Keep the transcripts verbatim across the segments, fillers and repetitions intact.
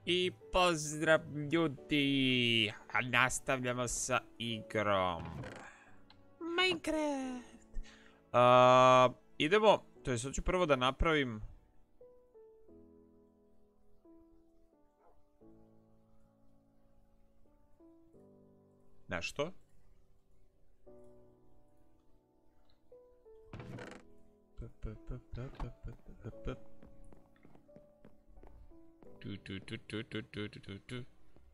I pozdrav ljudi, a nastavljamo sa igrom Minecraft. Uh, idemo, to je sad ću prvo da napravim nešto. Tu, tu, tu, tu, tu, tu, tu, tu, tu.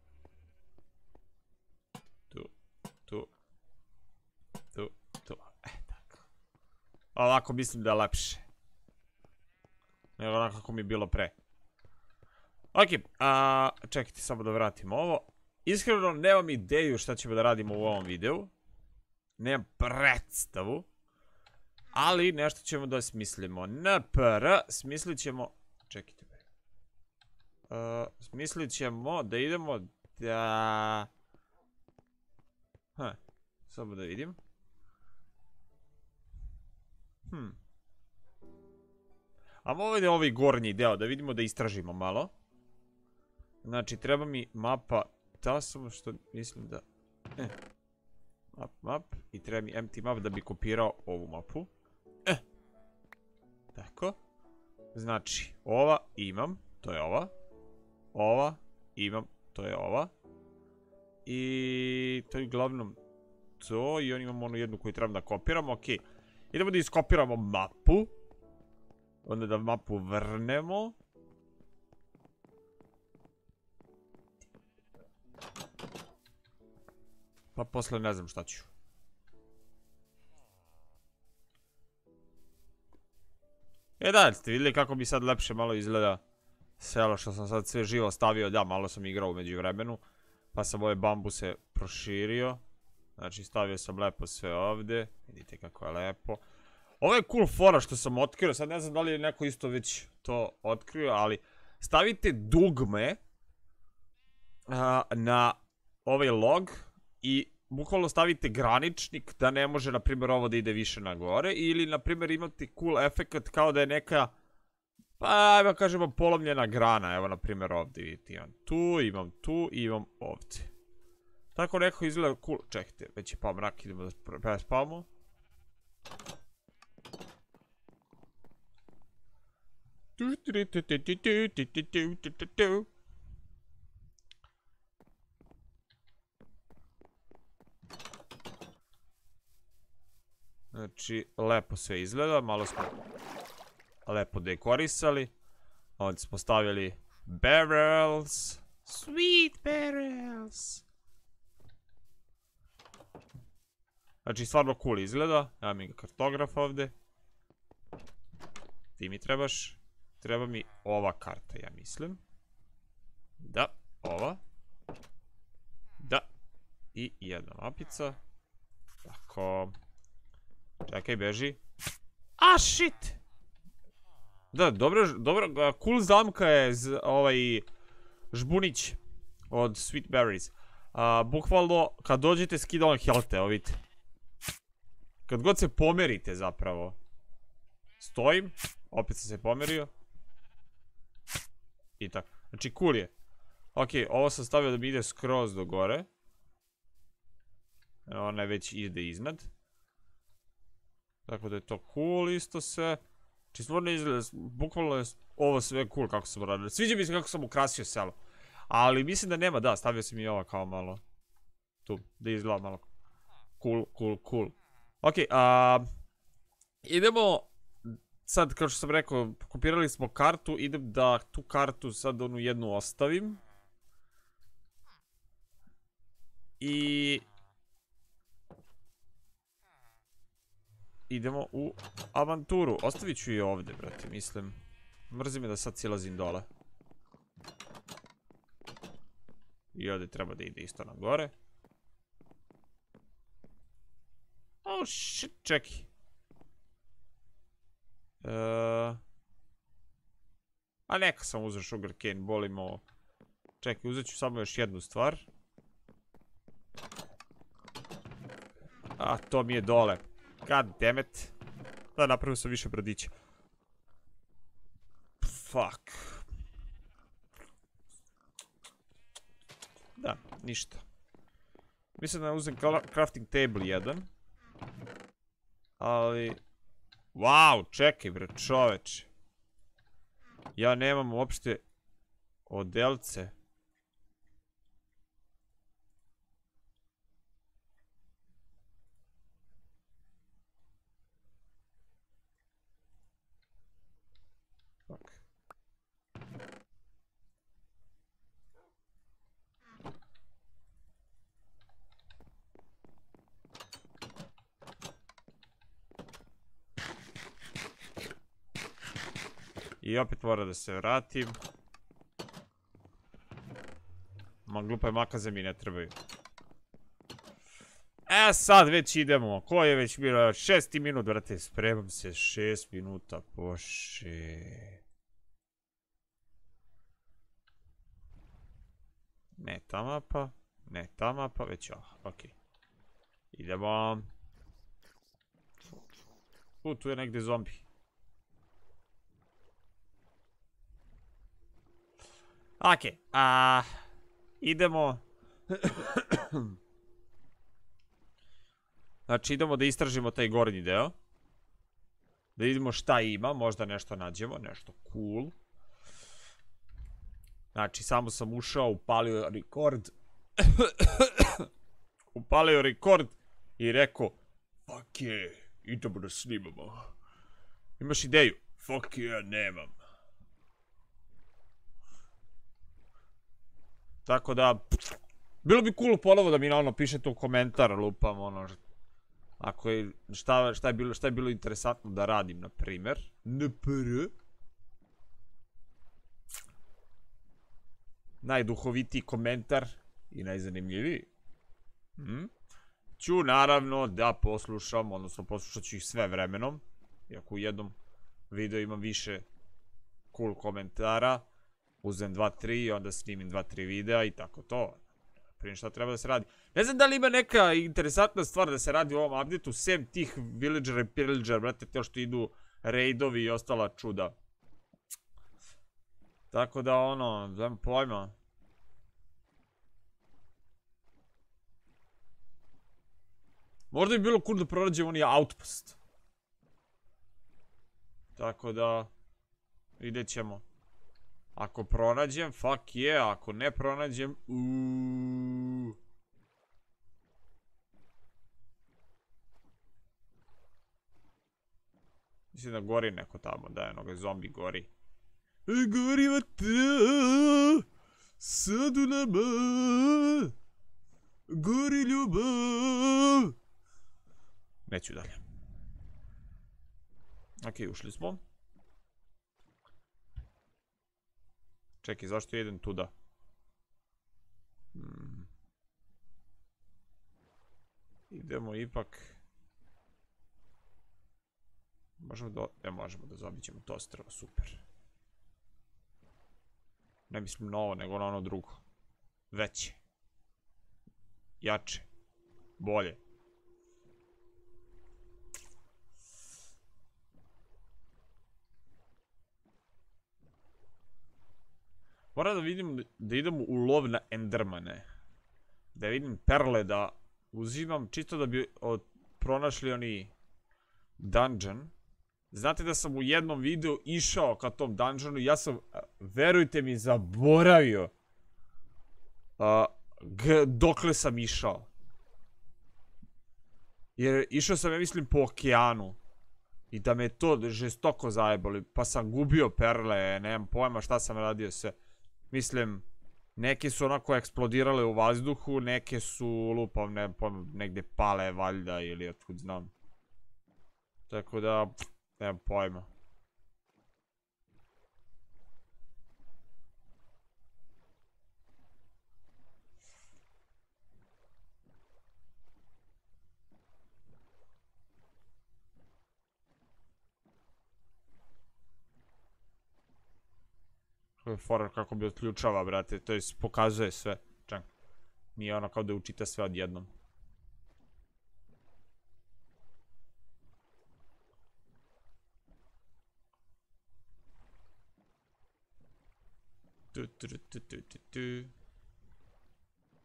Tu, tu, tu, tu. E, tako. Ovako mislim da je lepše. Nego onako kako mi je bilo pre. Ok, a, čekajte samo da vratim ovo. Iskreno nemam ideju šta ćemo da radimo u ovom videu. Nemam predstavu. Ali nešto ćemo da smislimo. N P R smislit ćemo... Čekajte. Uh, smislit ćemo da idemo da... Ha, samo da vidim. Hm. Ajmo ovdje ovaj gornji deo da vidimo da istražimo malo. Znači treba mi mapa, ta samo što mislim da... Eh. Map, map. I treba mi empty map da bi kopirao ovu mapu. Eh. Tako. Znači, ova imam, to je ova. Ova, imam, to je ova. I to je uglavnom to. I on imamo onu jednu koju trebam da kopiramo. Ok, idemo da iskopiramo mapu. Onda da mapu vrnemo. Pa posle ne znam šta ću. E da, ste vidjeli kako bi sad lepše malo izgleda selo što sam sad sve živo stavio. Da, malo sam igrao umeđu vremenu. Pa sam ove bambuse proširio. Znači stavio sam lepo sve ovdje. Vidite kako je lepo. Ovo je cool fora što sam otkrio. Sad ne znam da li je neko isto već to otkrio. Ali stavite dugme a, na ovaj log. I bukvalno stavite graničnik da ne može na primjer ovo da ide više na gore. Ili na primjer imate cool efekt kao da je neka... Pa, ajmo kažemo polomljena grana, evo na primjer ovdje, vidite, imam tu, imam tu i imam ovdje. Tako neko izgleda cool, čekajte, već je pao mrak, idemo da prespavamo. Znači, lepo sve izgleda, malo smo... lepo dekorisali. Ovdje smo stavili barrels. Sweet barrels. Znači stvarno cool izgleda. Evo mi ga kartograf ovdje. Ti mi trebaš. Treba mi ova karta, ja mislim. Da, ova. Da. I jedna mapica. Tako. Čekaj, beži. A, shit! Da, dobro, dobro, cool zamka je ovaj žbunić od Sweet Berries. Uh, bukvalno, kad dođete skida on health, evo vidite. Kad god se pomerite zapravo. Stojim, opet sam se pomerio. I tako, znači cool je. Ok, ovo sam stavio da mi ide skroz do gore. Ona već ide iznad. Tako da je to cool isto sve. Znači stvarno izgleda, bukvalno je ovo sve cool kako sam radio. Sviđa mi se kako sam ukrasio selo. Ali mislim da nema, da, stavio sam i ova kao malo. Tu, da izgleda malo. Cool, cool, cool. Ok, a, idemo, sad kao što sam rekao, kopirali smo kartu, idem da tu kartu sad onu jednu ostavim. I... idemo u avanturu. Ostavit ću i ovdje, brate, mislim. Mrzi me da sad silazim dole. I ovdje treba da ide isto na gore. Oh shit, čekaj. Uh, a neka sam uzeo sugarcane, bolimo ovo. Čekaj, uzet ću samo još jednu stvar. A, to mi je dole. God damn it. Da, napravio sam više bradića. Fuck. Da, ništa. Mislim da uzem crafting table jedan. Ali... Wow, čekaj bre, čoveče. Ja nemam uopšte odelce. Ok. I opet mora da se vratim. Ma glupa makaze mi ne trebaju. E sad već idemo. Ko je već bilo? Šesti minut, brate. Spremam se šest minuta. Bože. Ne ta mapa. Ne ta mapa. Već ova. Ok. Idemo. U, tu je negdje zombi. Ok. A... Idemo... Znači idemo da istražimo taj gornji deo. Da vidimo šta ima, možda nešto nađemo, nešto cool. Znači samo sam ušao, upalio record. Upalio record i rekao fuck yeah, idemo da snimamo. Imaš ideju? Fuck yeah, nemam. Tako da, bilo bi cool ponovo da mi ono pišete u komentar, lupam ono, ako je, šta, šta, je bilo, šta je bilo interesantno da radim, na primjer. N P R. Najduhovitiji komentar i najzanimljiviji. Hm? Ću naravno da poslušam, odnosno poslušat ću ih sve vremenom. Iako u jednom videu imam više cool komentara. Uzem dva tri i onda snimim dva tri videa i tako to. Prije šta treba da se radi. Ne znam da li ima neka interesantna stvar da se radi u ovom updateu, sem tih villager i pillager, brate, te što idu raidovi i ostala čuda. Tako da ono, znam pojma. Možda bi bilo cool da pronađemo onaj outpost. Tako da, vidjet ćemo. Ako pronađem, fuck yeah, ako ne pronađem, uuuu. Mislim da gori neko tamo, da je noga zombi gori. Gori vatra, sad u nama, gori ljubav. Neću dalje. Ok, ušli smo. Čekaj, zašto idem tuda? Hmm. Idemo ipak... Možemo da... Ne možemo da zaobiđemo to ostrvo, super. Ne mislim na ovo, nego na ono drugo. Veće. Jače. Bolje. Moram da vidim da idem u lov na endermane. Da vidim perle da uzimam, čisto da bi pronašli oni dungeon. Znate da sam u jednom videu išao ka tom dungeonu i ja sam, verujte mi, zaboravio dokle sam išao. Jer išao sam, ja mislim, po okeanu. I da me je to žestoko zajebali. Pa sam gubio perle, nemam pojma šta sam radio sve. Mislim, neke su onako eksplodirale u vazduhu, neke su lupam, ne pojma, negdje pale valjda ili otkud znam. Tako da, nemam pojma. Fora kako bi otključava, brate, to je pokazuje sve. Čak, nije ono kao da učite sve odjednom. Tu, tu, tu, tu, tu, tu.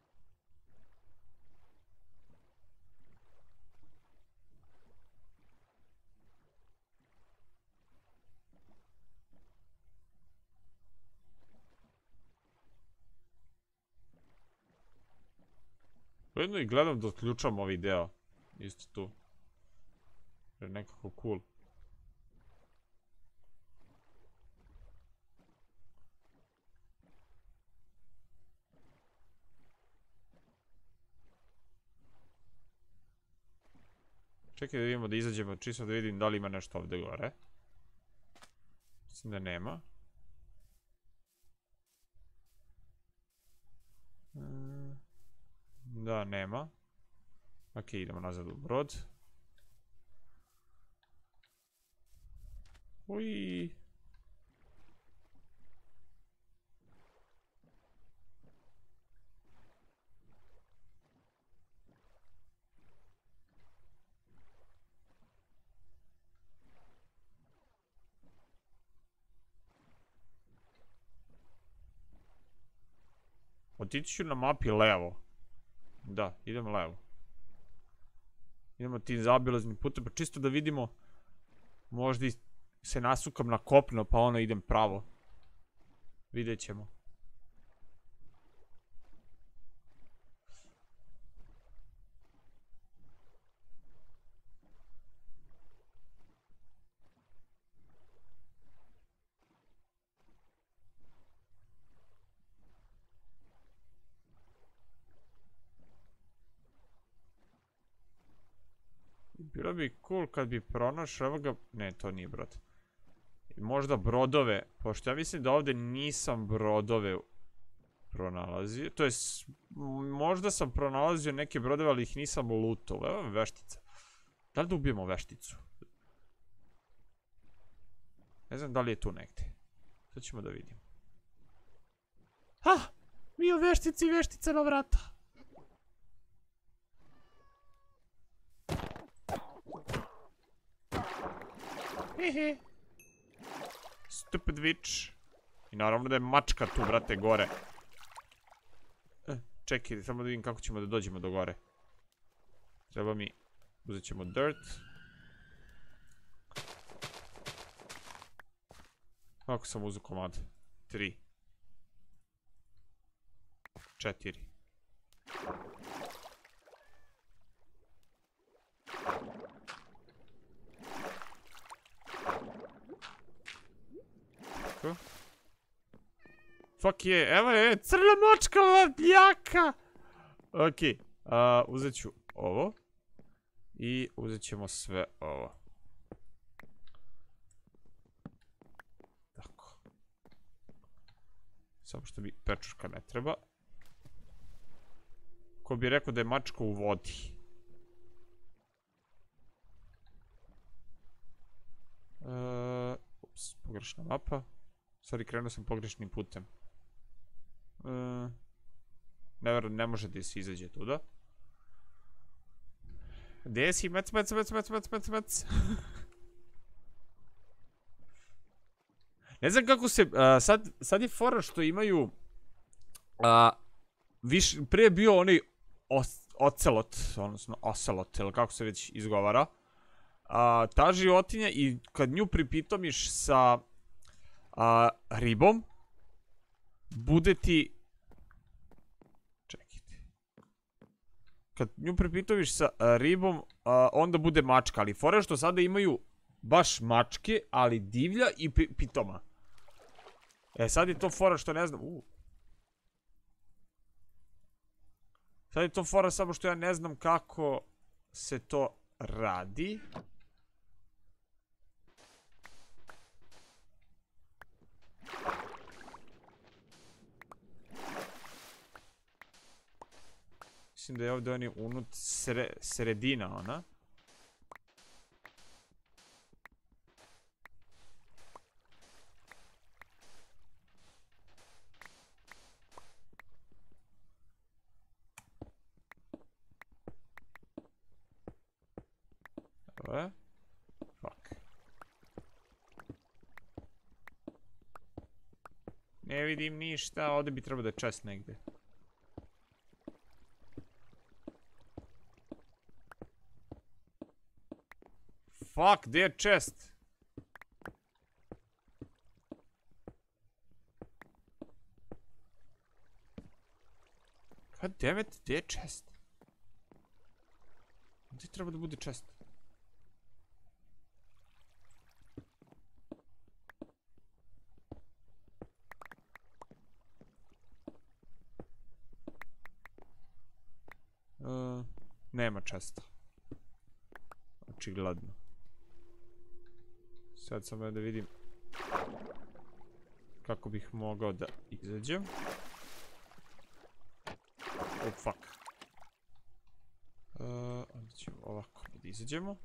Ujedno i gledam da otključam ovaj deo. Isto tu. Je nekako cool. Čekaj da vidimo da izađemo, čisto da vidim da li ima nešto ovdje gore. Mislim da nema. Da, nema. Ok, idemo nazad u brod. Uj. Otići ću na mapi levo. Da, idem levo. Idemo tim zaobilaznim putem, pa čisto da vidimo. Možda se nasukam na kopno, pa ono idem pravo. Vidjet ćemo. Bilo bi cool kad bi pronašao, evo ga, ne, to nije brod. Možda brodove, pošto ja mislim da ovdje nisam brodove pronalazio. To jest, možda sam pronalazio neke brodove, ali ih nisam lutao. Evo je veštica. Da li da ubijemo vešticu? Ne znam da li je tu negdje. Sad ćemo da vidimo. Ha! Mi o veštici, veštica na vrata. Hehe. Stupid witch. I naravno da je mačka tu, brate, gore. E, čekaj, samo da vidim kako ćemo da dođemo do gore. Treba mi... Uzet ćemo dirt. Kako sam uzeo komad? Tri. Četiri. Fuck je, evo je, crna močka jaka! Ok, uzet ću ovo. I uzet ćemo sve ovo. Tako. Samo što mi pečurka ne treba. Ko bi rekao da je mačka u vodi? Ups, pogrešna mapa. Sorry, krenuo sam pogrešnim putem. Ne, ne može da se izađe tuda. Gdje si? Mec, mec, mec, mec, mec, mec, mec. Ne znam kako se... Sad, sad je fora što imaju... Viš, prije je bio onaj ocelot, odnosno ocelot, ili kako se već izgovara. Ta životinja i kad nju pripitomiš sa ribom, bude ti... Čekajte. Kad nju pripitoviš sa ribom, onda bude mačka. Ali fora što sada imaju baš mačke, ali divlja i pitoma. E, sad je to fora što ne znam... Sad je to fora samo što ja ne znam kako se to radi. Mislim da je ovdje oni unut sredina, ona. Evo je. Fuck. Ne vidim ništa, ovdje bi trebao da je chest negdje. Fuck, gdje je chest? God damn it, gdje je chest? Gdje treba da bude chest? Uh, nema chesta. Očigledno. Sad samo da vidim kako bih mogao da izađem. Oh fuck. Uh, onda ćemo ovako da izađemo.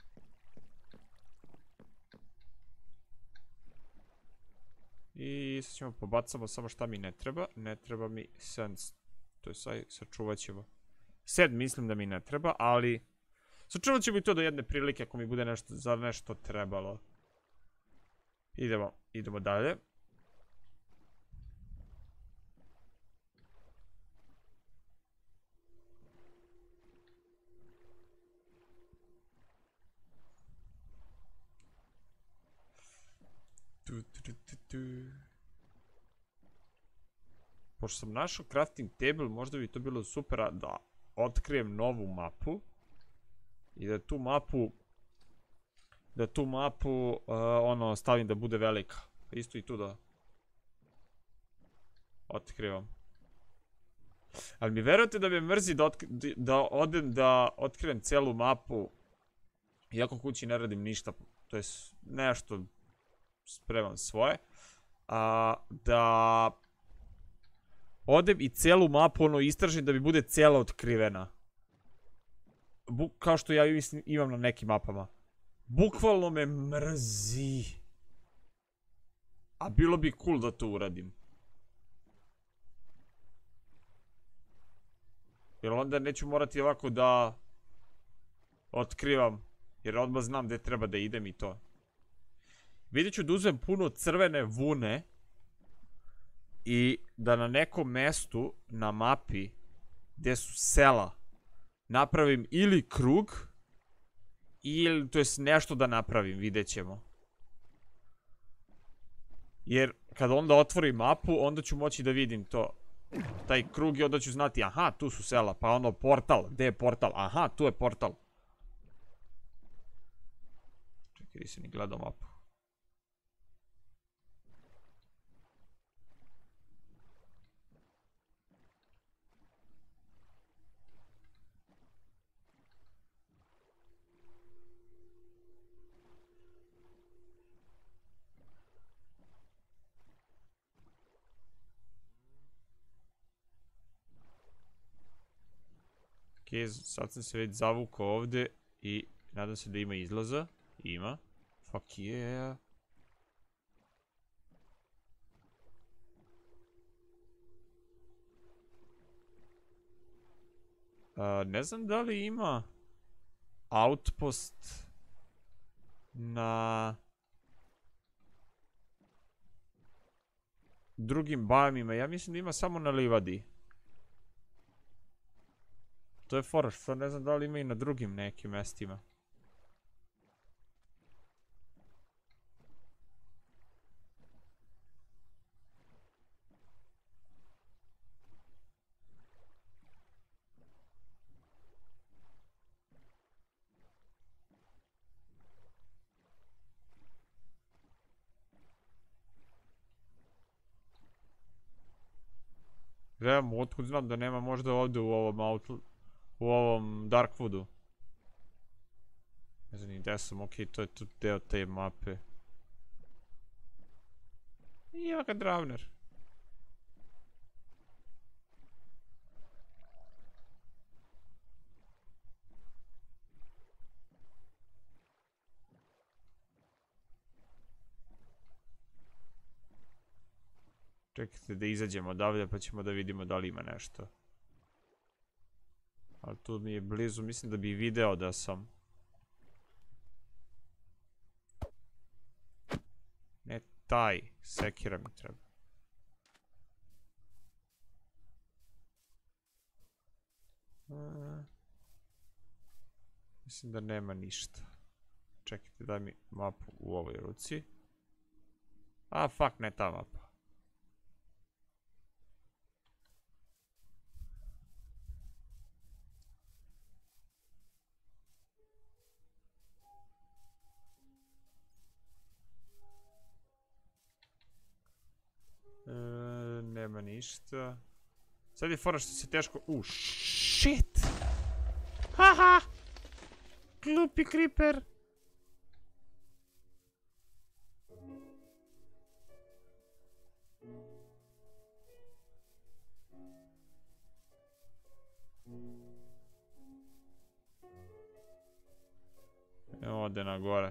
I sad ćemo pobacamo samo šta mi ne treba. Ne treba mi sense. To je sad sačuvat ćemo. Sed mislim da mi ne treba, ali sačuvat ćemo i to do jedne prilike ako mi bude nešto za nešto trebalo. Idemo, idemo dalje. Tu, tu, tu, tu, tu. Pošto sam našao crafting table, možda bi to bilo super da otkrijem novu mapu. I da tu mapu Da tu mapu uh, ono stavim da bude velika. Isto i tu da otkrivam. Ali mi verujete da me mrzi da, da odem da otkrijem celu mapu. Iako kući ne radim ništa. To je nešto spremam svoje. A, da odem i celu mapu ono istražim da mi bude cijela otkrivena. Buk, kao što ja imam na nekim mapama. Bukvalno me mrzi. A bilo bi cool da to uradim. Jer onda neću morati ovako da otkrivam. Jer odmah znam gdje treba da idem i to. Vidjet ću da uzmem puno crvene vune. I da na nekom mestu na mapi gdje su sela napravim ili krug. Ili, to jest nešto da napravim, vidjet ćemo. Jer kad onda otvorim mapu, onda ću moći da vidim to. Taj krug i onda ću znati, aha, tu su sela, pa ono portal, gdje je portal? Aha, tu je portal. Čekaj, nisam ni gledao mapu. Ok, sad sam se već zavukao ovdje i nadam se da ima izlaza. Ima. Fuck yeah. Uh, ne znam da li ima outpost na drugim biomima. Ja mislim da ima samo na livadi. To je fora, što ne znam da li ima i na drugim nekim mestima. Gledam, otkud znam da nema možda ovdje u ovom outlu. U ovom Darkwoodu. Ne znam ni gdje sam, okej, to je tu deo te mape. I evo ga Dravner. Čekajte da izađemo odavde pa ćemo da vidimo da li ima nešto. Ali tu mi je blizu, mislim da bi video da sam. Ne taj, sekira mi treba. A, mislim da nema ništa. Čekajte, daj mi mapu u ovoj ruci. A, fuck, ne ta mapa. ništa. Sad je fora što se teško... U, shit! Haha! Glupi creeper! Evo ode na gore.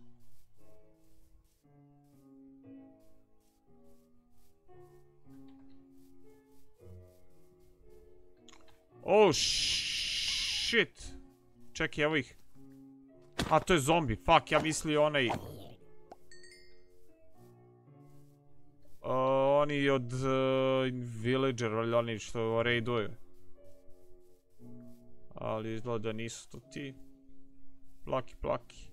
Oh shit. Čekaj, evo ih. A, to je zombi. Fuck, ja mislio onaj... Uh, oni od uh, Villager, ali oni što raiduju. Ali izgleda da nisu to ti. Plaki, plaki.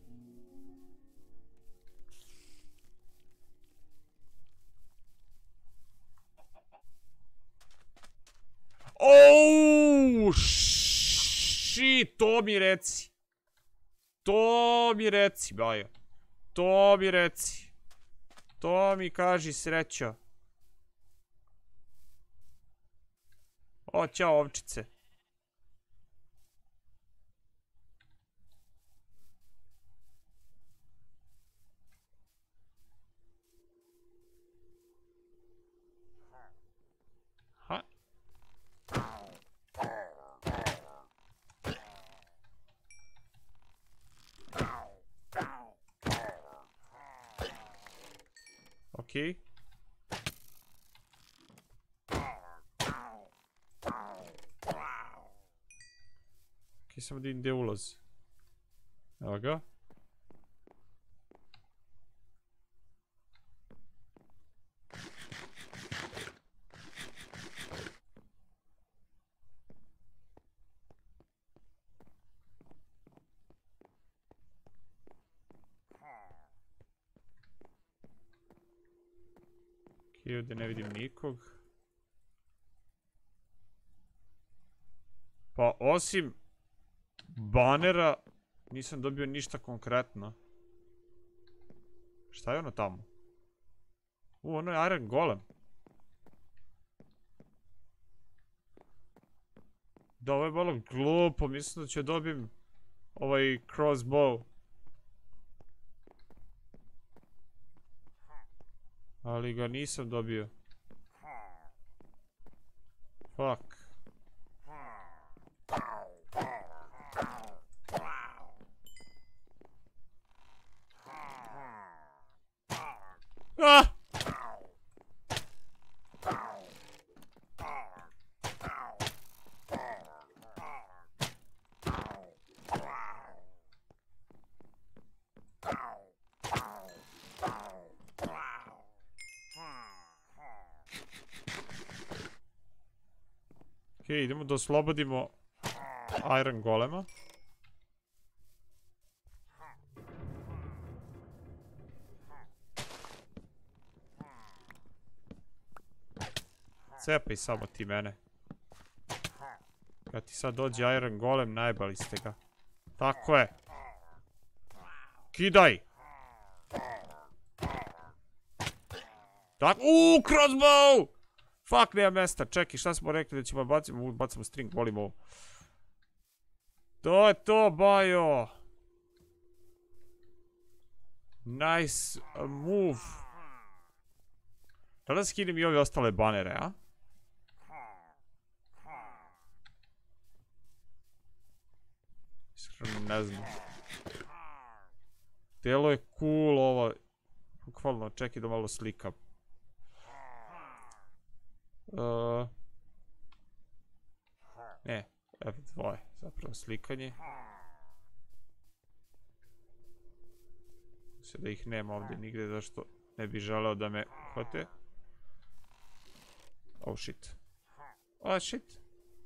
Oh shit, to mi reci. To mi reci, bajo. To mi reci. To mi kaži, srećo. O, ćao ovčice. Ha. Okej. Okej, samo da vidim gdje je ulaz. Evo ga. Okej, ovdje ne vidim nikog. Pa osim banera nisam dobio ništa konkretno. Šta je ono tamo? U, ono je Iron Golem. Da, ovo je malo glupo, mislim da ću dobijem ovaj crossbow. Ali ga nisam dobio. Fuck. Ah! Okej, idemo da oslobodimo Iron Golema. Cepaj samo ti mene. Kad ti sad dođe Iron Golem, najbali ste ga. Tako je. Kidaj! Tako, uuu, crossbow! Fuck, nema mesta, čekaj, šta smo rekli da ćemo bacimo, bacimo string, volim ovo. To je to, bajo! Nice move. Da li skinem i ove ostale banere, a? Iskreno ne znam. Telo je cool ovo. Bukvalno, čekaj da malo slikam. Uh, ne, F dva, zapravo slikanje. Mislim da ih nema ovdje nigdje, zašto ne bi želeo da me hvate. Oh shit. Oh shit.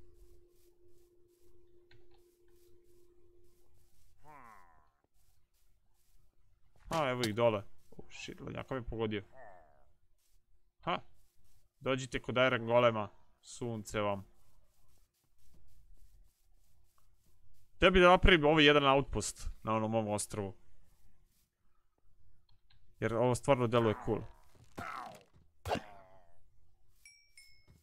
A, evo ih dole. Oh shit, ladnjaka me pogodio. Ha. Dođite kod Iron Golema. Sunce vam. Tebi da napravim ovaj jedan outpost na onom mom ostrovu. Jer ovo stvarno deluje cool.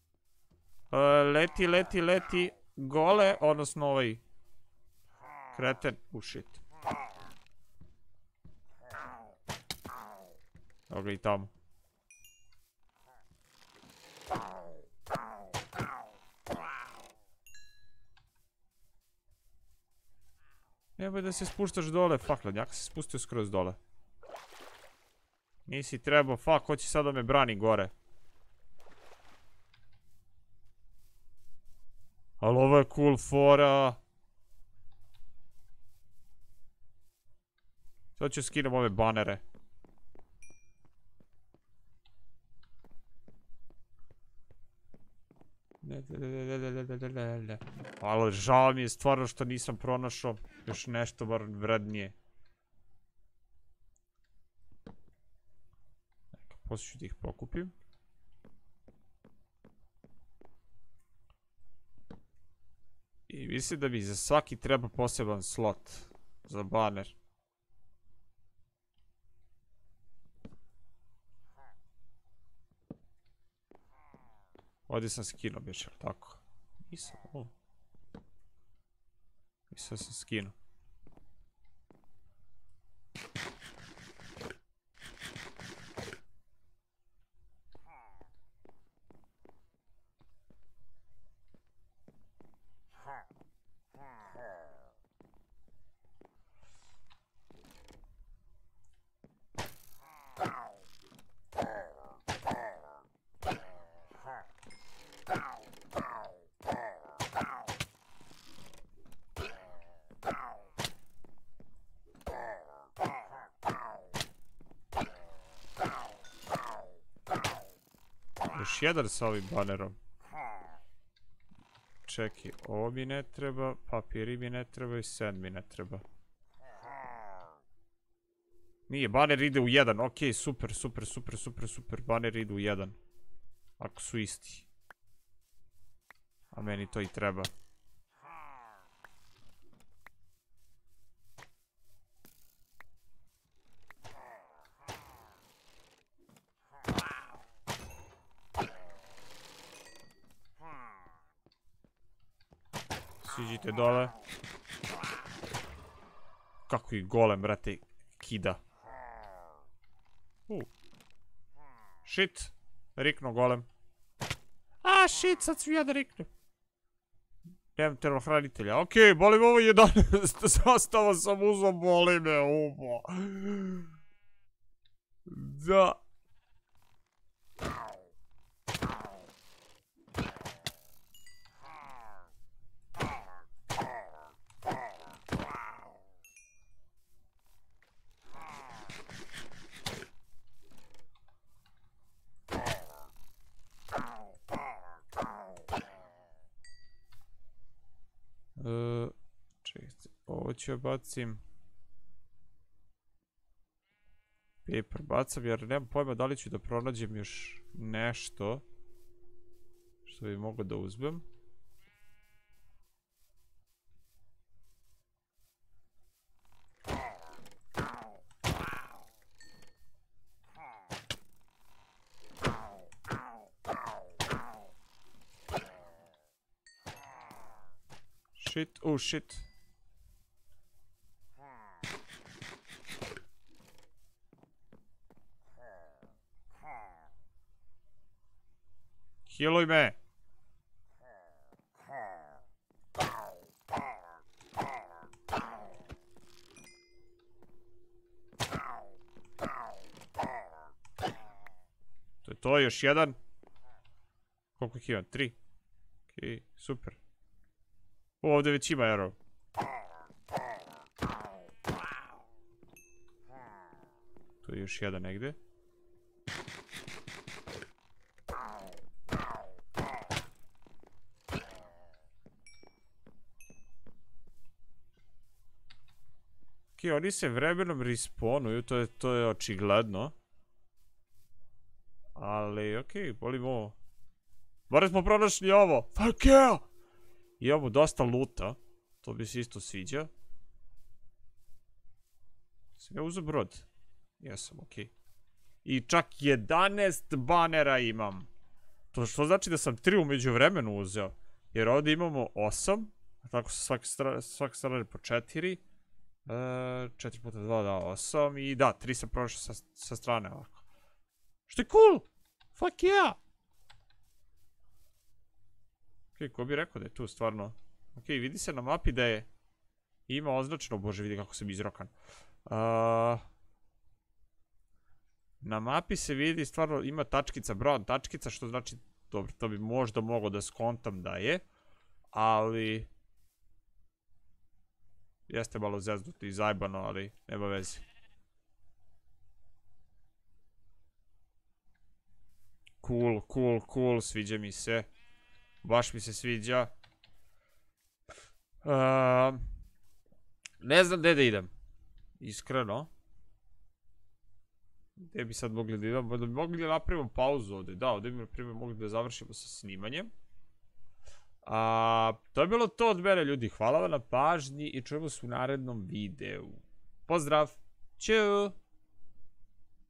leti, leti, leti. Gole, odnosno ovaj... Kreten. Oh shit. Evo ga i tamo. Nemoj da se spuštaš dole, fuck, ladnjaka se spustio skroz dole. Nisi trebao, fuck, hoće sad da me brani gore. Ali ovo je cool fora. Sad ću skinem ove banere. Ali žao mi je stvarno što nisam pronašao još nešto bar vrednije. Poslije ću da ih pokupim. I mislim da mi za svaki treba poseban slot za baner. Ovdje sam skinuo biš, jel tako? Nisam, o. Mislim da sam skinuo. Još jedan sa ovim banerom. Čekaj, ovo mi ne treba, papiri mi ne treba i sen mi ne treba. Nije, baner ide u jedan, okej, super, super, super, super, super, baner ide u jedan. Ako su isti. A meni to i treba. Siđite dole. Kako i golem, brate, kida. Uh. Shit. Rikno golem. A, shit, sad ću ja da riknem. Nemam telohranitelja. Okej, boli me ovo jedanaest. Zastava sam uzao, boli me ubo. Da. Uh, čekajte, ovo ću ja bacim. Paper bacam jer nemam pojma da li ću da pronađem još nešto što bi mogao da uzmem. Shit, oh shit. Healuj me. To je to, još jedan. Koliko ih imam? Tri. Okej, super. O, ovdje već ima arrow. Tu je još jedan negdje. Ok, oni se vremenom respawnuju, to je, to je očigledno. Ali, ok, volim ovo. Barem smo pronašli ovo. Fuck yeah! Imamo dosta luta. To bi se isto sviđa. Sam ja uzeo brod? Jesam, okej. I čak jedanaest banera imam. To što znači da sam tri u međuvremenu uzeo. Jer ovdje imamo osam. Tako sa svake strane, svake strane po četiri. E, četiri puta dva, da, osam. I da, tri sam prošao sa, sa strane ovako. Što je cool! Fuck yeah! Ok, ko bi rekao da je tu stvarno... Ok, vidi se na mapi da je... Ima označeno, bože vidi kako sam izrokan. Uh, na mapi se vidi stvarno ima tačkica, brown tačkica, što znači, dobro, to bi možda moglo da skontam da je. Ali... Jeste malo zeznuto i zajbano, ali nema veze. Cool, cool, cool, sviđa mi se. Baš mi se sviđa. Uh, ne znam gdje da idem. Iskreno. Gdje bi sad mogli da idem? Da bi mogli da napravimo pauzu ovdje. Da, ovdje bi na primjer mogli da završimo sa snimanjem. A, to je bilo to od mene, ljudi. Hvala vam na pažnji i čujemo se u narednom videu. Pozdrav! Ćao!